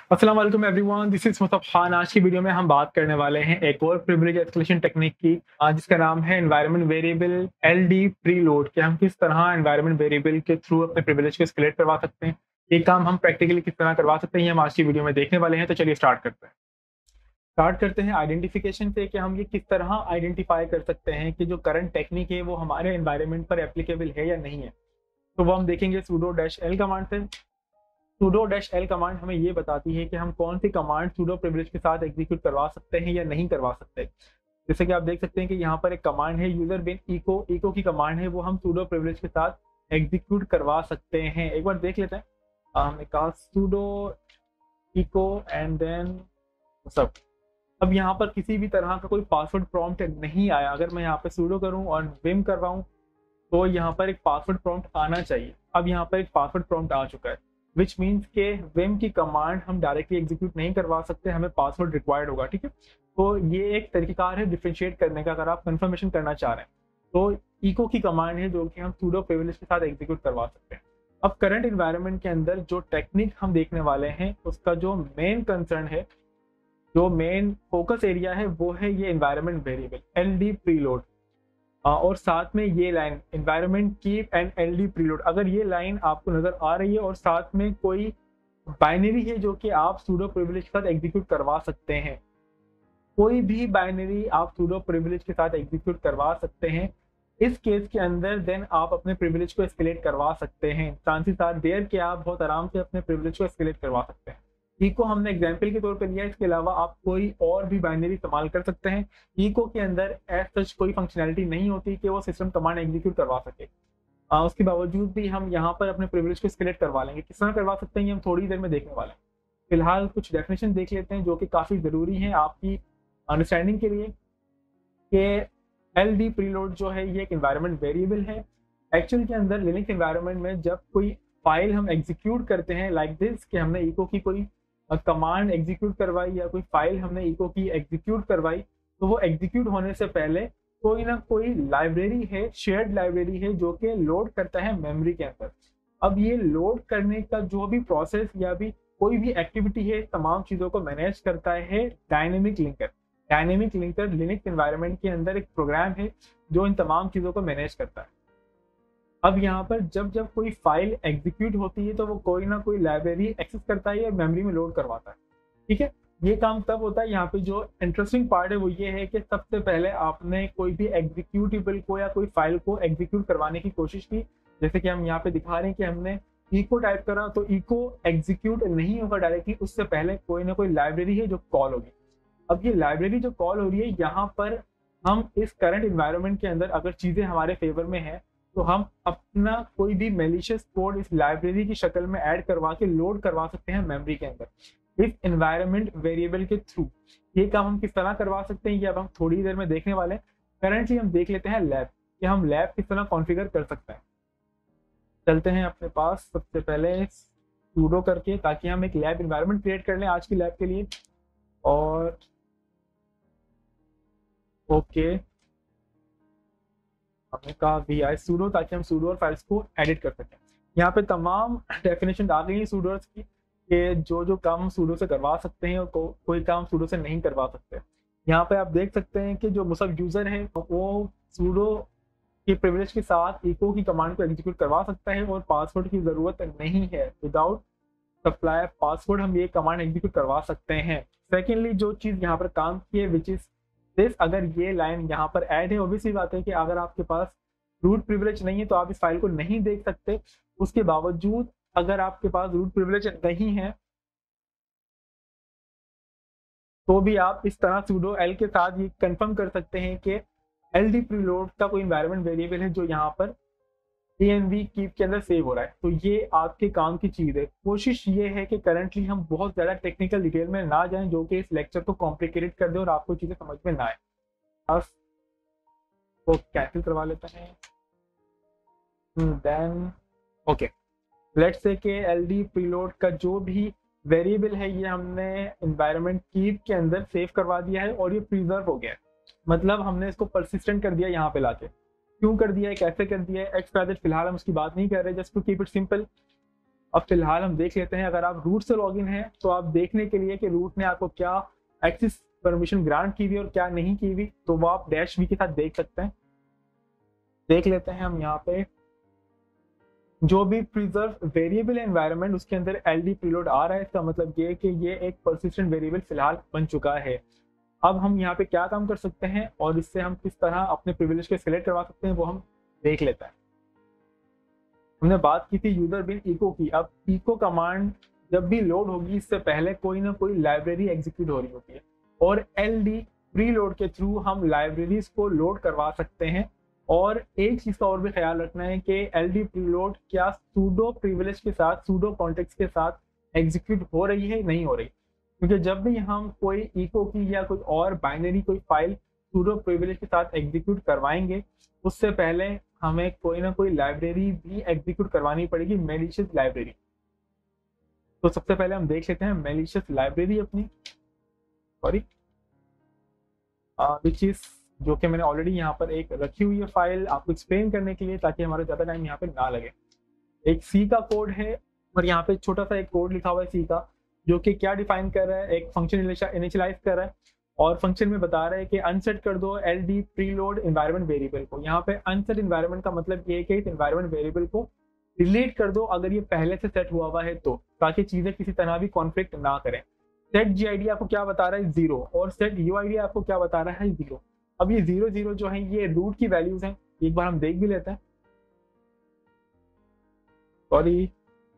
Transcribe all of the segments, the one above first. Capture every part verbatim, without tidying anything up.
अस्सलाम वालेकुम everyone, this is Mustafa Khan. आज की वीडियो में हम बात करने वाले हैं एक और प्रिविलेज एस्केलेशन टेक्निक की, अ, जिसका नाम है एनवायरनमेंट वेरिएबल एलडी प्रीलोड। कि हम किस तरह एनवायरनमेंट वेरिएबल के थ्रू अपने प्रिविलेज को एस्केलेट करवा सकते हैं। ये काम हम प्रैक्टिकली किस तरह करवा सकते हैं, ये हम आज की वीडियो में देखने वाले हैं। तो चलिए स्टार्ट करते हैं। स्टार्ट करते हैं आइडेंटिफिकेशन से कि हम ये किस तरह आइडेंटिफाई कर सकते हैं कि जो करंट टेक्निक है वो हमारे एनवायरनमेंट पर एप्लीकेबल है या नहीं है। तो वो हम देखेंगे sudo डैश एल कमांड से। sudo डैश एल कमांड हमें ये बताती है कि हम कौन सी कमांड sudo प्रिविलेज के साथ एग्जीक्यूट करवा सकते हैं या नहीं करवा सकते। जैसे कि आप देख सकते हैं कि यहाँ पर एक कमांड है यूजर बिन इको इको की कमांड है, वो हम sudo प्रिविलेज के साथ एग्जीक्यूट करवा सकते हैं। एक बार देख लेते हैं। अ, हमने कहा sudo इको एंड देन सब। अब यहाँ पर किसी भी तरह का कोई पासवर्ड प्रॉम्प्ट नहीं आया। अगर मैं यहाँ पे sudo करूँ और विम करवाऊँ तो यहाँ पर एक पासवर्ड प्रॉम्प्ट आना चाहिए। अब यहाँ पर एक पासवर्ड प्रॉम्प्ट आ चुका है, विच मीन्स के विम की कमांड हम डायरेक्टली एग्जीक्यूट नहीं करवा सकते, हमें पासवर्ड रिक्वायर्ड होगा। ठीक है, तो ये एक तरीकाकार है डिफ्रेंशिएट करने का। अगर आप कंफर्मेशन करना चाह रहे हैं तो इको की कमांड है जो कि हम sudo प्रिविलेज के साथ एग्जीक्यूट करवा सकते हैं। अब करंट इन्वायरमेंट के अंदर जो टेक्निक हम देखने वाले हैं उसका जो मेन कंसर्न है, जो मेन फोकस एरिया है, वो है ये एनवायरनमेंट वेरिएबल एलडी प्रीलोड। और साथ में ये line environment keep and LD preload. अगर ये लाइन आपको नजर आ रही है और साथ में कोई बाइनरी है जो कि आप sudo प्रिविलेज के साथ एग्जीक्यूट करवा सकते हैं, कोई भी बाइनरी आप sudo प्रिविलेज के साथ एग्जीक्यूट करवा सकते हैं, इस केस के अंदर देन आप अपने प्रिविलेज को एस्केलेट करवा सकते हैं। चांसेस आर देयर कि आप बहुत आराम से अपने प्रिविलेज को एस्केलेट करवा सकते हैं। इको हमने एग्जाम्पल के तौर पर लिया, इसके अलावा आप कोई और भी बाइनरी इस्तेमाल कर सकते हैं। इको के अंदर एज सच कोई फंक्शनैलिटी नहीं होती कि वो सिस्टम कमांड एग्जीक्यूट करवा सके। आ, उसके बावजूद भी हम यहाँ पर अपने प्रिविलेज को एस्केलेट करवा लेंगे। किस तरह करवा सकते हैं ये हम थोड़ी देर में देखने वाले हैं। फिलहाल कुछ डेफिनेशन देख लेते हैं जो कि काफ़ी ज़रूरी है आपकी अंडरस्टैंडिंग के लिए कि एल डी प्रीलोड जो है ये एक एनवायरनमेंट वेरिएबल है। एक्चुअल के अंदर लिनक्स एनवायरनमेंट में जब कोई फाइल हम एग्जीक्यूट करते हैं लाइक दिस कि हमने इको की कोई कमांड एग्जीक्यूट करवाई या कोई फाइल हमने इको की एग्जीक्यूट करवाई, तो वो एग्जीक्यूट होने से पहले कोई ना कोई लाइब्रेरी है, शेयर्ड लाइब्रेरी है जो कि लोड करता है मेमोरी के अंदर। अब ये लोड करने का जो भी प्रोसेस या भी कोई भी एक्टिविटी है, तमाम चीज़ों को मैनेज करता है dynamic linker. Dynamic linker Linux environment के अंदर एक प्रोग्राम है जो इन तमाम चीज़ों को मैनेज करता है। अब यहाँ पर जब जब कोई फाइल एग्जीक्यूट होती है तो वो कोई ना कोई लाइब्रेरी एक्सेस करता है या मेमोरी में लोड करवाता है। ठीक है, ये काम तब होता है। यहाँ पे जो इंटरेस्टिंग पार्ट है वो ये है कि सबसे पहले आपने कोई भी एग्जीक्यूटेबल को या कोई फाइल को एग्जीक्यूट करवाने की कोशिश की। जैसे कि हम यहाँ पे दिखा रहे हैं कि हमने इको टाइप करा तो इको एग्जीक्यूट नहीं होगा डायरेक्टली, उससे पहले कोई ना कोई लाइब्रेरी है जो कॉल होगी। अब ये लाइब्रेरी जो कॉल हो रही है, यहाँ पर हम इस करंट इन्वायरमेंट के अंदर अगर चीज़ें हमारे फेवर में है तो हम अपना कोई भी मेलिशियस कोड इस लाइब्रेरी की शक्ल में ऐड करवा के लोड करवा सकते हैं मेमोरी के अंदर इस एनवायरनमेंट वेरिएबल के थ्रू। ये काम हम किस तरह करवा सकते हैं ये अब हम थोड़ी देर में देखने वाले हैं। करंटली हम देख लेते हैं लैब कि हम लैब किस तरह कॉन्फ़िगर कर सकते हैं। चलते हैं अपने पास सबसे पहले sudo करके, ताकि हम एक लैब इन्वायरमेंट क्रिएट कर लें आज की लैब के लिए। और ओके, हमने कहा वी आई sudo ताकि हम sudo और फाइल्स को एडिट कर सकें। यहाँ पे तमाम डेफिनेशन आ गई है sudoers की कि जो जो काम हम sudo से करवा सकते हैं और को, कोई काम sudo से नहीं करवा सकते। यहाँ पे आप देख सकते हैं कि जो मुसब यूज़र है वो sudo के प्रिविलेज के साथ इको की कमांड को एग्जीक्यूट करवा सकता है और पासवर्ड की ज़रूरत नहीं है। विदाउट सप्लाई पासवर्ड हम ये कमांड एग्जीक्यूट करवा सकते हैं। सेकेंडली जो चीज़ यहाँ पर काम की है विच इज़ दिस, अगर ये लाइन यहाँ पर ऐड है, ऑब्वियसली बात है कि अगर आपके पास रूट प्रिविलेज नहीं है तो आप इस फाइल को नहीं देख सकते। उसके बावजूद अगर आपके पास रूट प्रिविलेज नहीं है तो भी आप इस तरह sudo l के साथ ये कंफर्म कर सकते हैं कि ld प्रीलोड का कोई एनवायरनमेंट वेरिएबल है जो यहाँ पर env कीप के अंदर सेव हो रहा है। तो ये आपके काम की चीज़ है। कोशिश ये है कि करंटली हम बहुत ज़्यादा टेक्निकल डिटेल में ना जाएं जो कि इस लेक्चर को कॉम्प्लिकेटेड कर दे और आपको चीज़ें समझ में ना आए। अब तो कैंसिल करवा लेते हैं। देन ओके, लेट्स से कि एलडी प्रीलोड का जो भी वेरिएबल है ये हमने एनवायरनमेंट कीप के अंदर सेव करवा दिया है और ये प्रिजर्व हो गया है। मतलब हमने इसको परसिस्टेंट कर दिया यहाँ पे लाके। क्यों कर दिया है, कैसे कर दिया है, एक्स वाई जेड फिलहाल हम उसकी बात नहीं कर रहे, just to keep it simple. अब फिलहाल हम देख लेते हैं, अगर आप रूट से लॉगिन हैं तो आप देखने के लिए कि रूट ने आपको क्या एक्सेस परमिशन ग्रांट की हुई और क्या नहीं की हुई, तो वो आप डैश वी के साथ देख सकते हैं। देख लेते हैं हम यहाँ पे जो भी प्रिजर्व वेरिएबल एनवायरनमेंट उसके अंदर एलडी प्रीलोड आ रहा है, इसका मतलब ये कि ये एक परसिस्टेंट वेरिएबल फिलहाल बन चुका है। अब हम यहाँ पे क्या काम कर सकते हैं और इससे हम किस तरह अपने प्रिविलेज को सिलेक्ट करवा सकते हैं वो हम देख लेते हैं। हमने बात की थी यूजर बिन इको की। अब इको कमांड जब भी लोड होगी इससे पहले कोई ना कोई लाइब्रेरी एग्जीक्यूट हो रही होती है और एलडी प्रीलोड के थ्रू हम लाइब्रेरीज को लोड करवा सकते हैं। और एक चीज का और भी ख्याल रखना है कि एलडी प्रीलोड क्या सूडो प्रिविलेज के साथ, सूडो कॉन्टेक्स्ट के साथ एग्जीक्यूट हो रही है नहीं हो रही, क्योंकि जब भी हम कोई इको की या कोई और बाइनरी कोई फाइल सूडो प्रिविलेज के साथ एग्जीक्यूट करवाएंगे उससे पहले हमें कोई ना कोई लाइब्रेरी भी एग्जीक्यूट करवानी पड़ेगी, मैलिशियस लाइब्रेरी। तो सबसे पहले हम देख लेते हैं मैलिशियस लाइब्रेरी अपनी, सॉरी विच इज जो कि मैंने ऑलरेडी यहाँ पर एक रखी हुई है फाइल आपको एक्सप्लेन करने के लिए ताकि हमारा ज़्यादा टाइम यहाँ पे ना लगे। एक सी का कोड है और यहाँ पे छोटा सा एक कोड लिखा हुआ है सी का, जो कि क्या डिफाइन कर रहा है, एक फंक्शन इनिशियलाइज कर रहा है और फंक्शन में बता रहा है कि अनसेट कर दो L D preload environment variable को। यहाँ पे अनसेट एनवायरनमेंट का मतलब ये है कि इस एनवायरनमेंट वेरिएबल को डिलीट कर दो अगर ये पहले से सेट हुआ हुआ है तो, ताकि चीज़ें किसी तरह भी कॉन्फ्लिक्ट ना करें। सेट जी आई डी आपको क्या बता रहा है, जीरो, और सेट यू आई डी आपको क्या बता रहा है, जीरो। अब ये जीरो जीरो जो है ये रूट की वैल्यूज हैं, एक बार हम देख भी लेते हैं। सॉरी,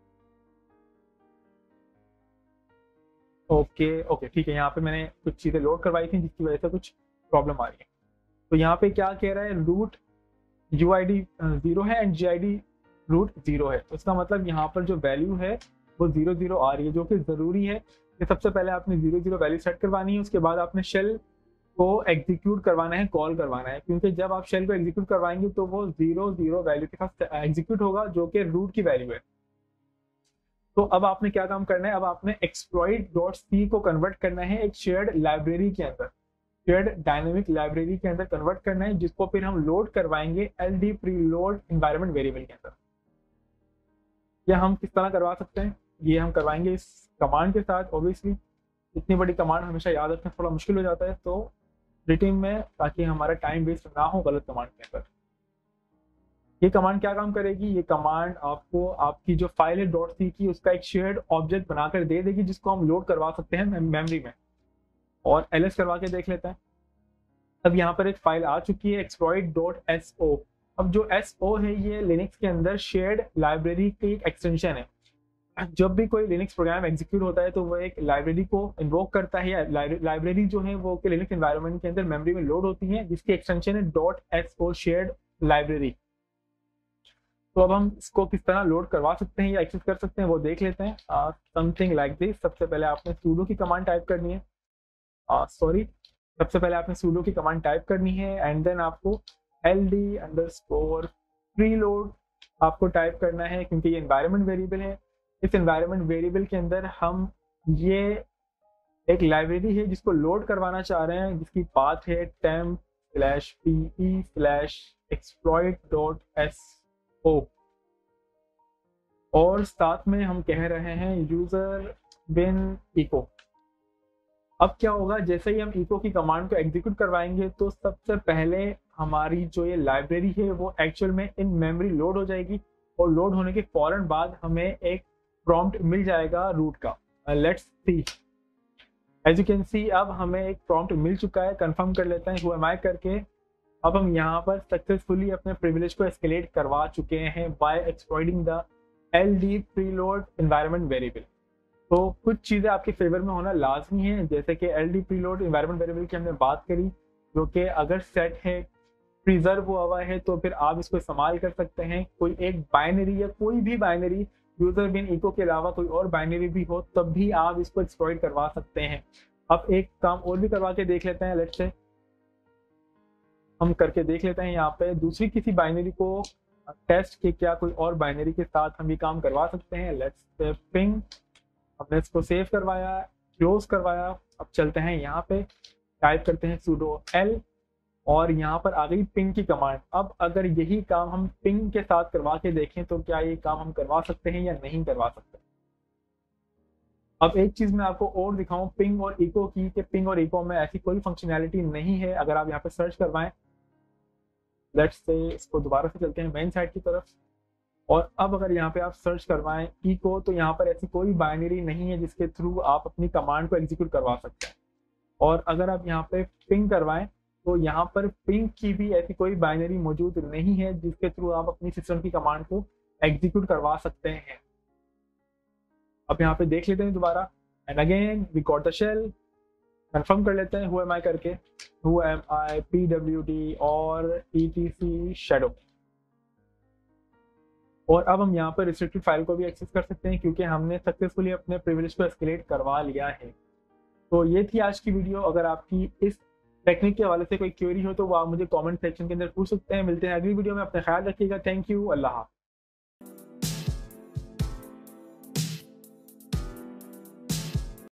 ओके ओके ठीक है, यहाँ पे मैंने कुछ चीजें लोड करवाई थी जिसकी वजह से कुछ प्रॉब्लम आ रही है। तो यहाँ पे क्या कह रहा है, root U I D zero है and G I D root zero है। तो इसका मतलब यहाँ पर जो वैल्यू है वो जीरो जीरो आ रही है, जो कि जरूरी है कि सबसे पहले आपने जीरो जीरो वैल्यू सेट करवानी है, उसके बाद आपने शेल को एग्जीक्यूट करवाना है, कॉल करवाना है, क्योंकि जब आप शेल को एग्जीक्यूट करवाएंगे तो वो जीरो जीरो वैल्यू के साथ एग्जीक्यूट होगा जो कि रूट की वैल्यू है। तो अब आपने क्या काम करना है, अब आपने एक्सप्लॉइट डॉट सी को कन्वर्ट करना है एक शेयर्ड लाइब्रेरी के अंदर, शेयर्ड डायनेमिक लाइब्रेरी के अंदर कन्वर्ट करना है, जिसको फिर हम लोड करवाएंगे L D preload environment variable के अंदर। यह हम किस तरह करवा सकते हैं, ये हम करवाएंगे इस कमांड के साथ। ऑब्वियसली इतनी बड़ी कमांड हमेशा याद रखना थोड़ा मुश्किल हो जाता है, तो रिटिंग में, ताकि हमारा टाइम वेस्ट ना हो गलत कमांड के अंदर। ये कमांड क्या काम करेगी, ये कमांड आपको आपकी जो फाइल है डॉट सी की उसका एक शेयर्ड ऑब्जेक्ट बनाकर दे देगी जिसको हम लोड करवा सकते हैं मेमोरी में। और एलएस करवा के देख लेते हैं। अब यहाँ पर एक फाइल आ चुकी है एक्सप्लॉइट डॉट एस ओ। अब जो एस ओ है ये लिनक्स के अंदर शेयर्ड लाइब्रेरी की एक एक्सटेंशन है। जब भी कोई लिनक्स प्रोग्राम एग्जीक्यूट होता है तो वो एक लाइब्रेरी को इन्वोक करता है, या लाइब्रेरी जो है वो के लिनक्स एनवायरनमेंट के अंदर मेमोरी में लोड होती है, जिसकी एक्सटेंशन है dot S O shared library. तो अब हम इसको किस तरह लोड करवा सकते हैं या एक्सेस कर सकते हैं वो देख लेते हैं। Something like this. सबसे पहले आपने सूडो की कमांड टाइप करनी है, सॉरी uh, सबसे पहले आपने सूडो की कमांड टाइप करनी है एंड देन आपको L D underscore preload आपको टाइप करना है, क्योंकि ये एनवायरनमेंट वेरिएबल है। इस एनवायरनमेंट वेरिएबल के अंदर हम ये एक लाइब्रेरी है जिसको लोड करवाना चाह रहे हैं, जिसकी पाथ है temp slash P slash exploit dot S O, और साथ में हम कह रहे हैं यूजर बिन इको। अब क्या होगा, जैसे ही हम इको की कमांड को एग्जीक्यूट करवाएंगे तो सबसे पहले हमारी जो ये लाइब्रेरी है वो एक्चुअल में इन मेमोरी लोड हो जाएगी, और लोड होने के फौरन बाद हमें एक प्रॉम्प्ट मिल जाएगा रूट का। Let's see, as you can see अब हमें एक प्रॉम्प्ट मिल चुका है। कंफर्म कर लेते हैं हु एम आई करके। अब हम यहाँ पर सक्सेसफुली अपने प्रिविलेज को एस्केलेट करवा चुके हैं by exploiting the L D preload environment variable. तो कुछ चीज़ें आपके फेवर में होना लाजमी है, जैसे कि L D preload environment variable की हमने बात करी, जो कि अगर सेट है प्रिजर्व हुआ हुआ है तो फिर आप इसको इस्तेमाल कर सकते हैं। कोई एक बाइनरी या कोई भी बाइनरी यूजर बिन इको के अलावा कोई और बाइनरी भी हो तब भी आप इसको एक्सप्लॉइट करवा सकते हैं। अब एक काम और भी करवा के देख लेते हैं, लेट्स से हम करके देख लेते हैं यहाँ पे दूसरी किसी बाइनरी को टेस्ट के क्या कोई और बाइनरी के साथ हम ये काम करवा सकते हैं। लेट्स से पिंग, हमने इसको सेव करवाया, क्लोज करवाया। अब चलते हैं यहाँ पे, टाइप करते हैं sudo l और यहाँ पर आ गई पिंग की कमांड। अब अगर यही काम हम पिंग के साथ करवा के देखें तो क्या ये काम हम करवा सकते हैं या नहीं करवा सकते। अब एक चीज मैं आपको और दिखाऊं पिंग और इको की, कि पिंग और इको में ऐसी कोई फंक्शनैलिटी नहीं है। अगर आप यहाँ पे सर्च करवाएं, लेट्स से इसको दोबारा से चलते हैं मेन साइट की तरफ, और अब अगर यहाँ पे आप सर्च करवाएं इको, तो यहाँ पर ऐसी कोई बाइनरी नहीं है जिसके थ्रू आप अपनी कमांड को एग्जीक्यूट करवा सकते हैं। और अगर आप यहाँ पे पिंग करवाएं तो यहाँ पर पिंग की भी ऐसी कोई बाइनरी मौजूद नहीं है जिसके थ्रू आप अपनी सिस्टम की कमांड को एग्जीक्यूट करवा सकते हैं। अब यहाँ पे देख लेते हैं दोबारा, and again we got the shell. Confirm कर लेते हैं हु एम आई करके, who am I P W D और ई टी सी शेडो। और अब हम यहाँ पर रिस्ट्रिक्टेड फाइल को भी एक्सेस कर सकते हैं क्योंकि हमने सक्सेसफुली अपने प्रिविलेज को एस्केलेट करवा लिया है। तो ये थी आज की वीडियो। अगर आपकी इस टेक्निक के हवाले से कोई क्वेरी हो तो वो आप मुझे कमेंट सेक्शन के अंदर पूछ सकते हैं। मिलते हैं अगली वीडियो में, अपना ख्याल रखिएगा। Thank you, Allah.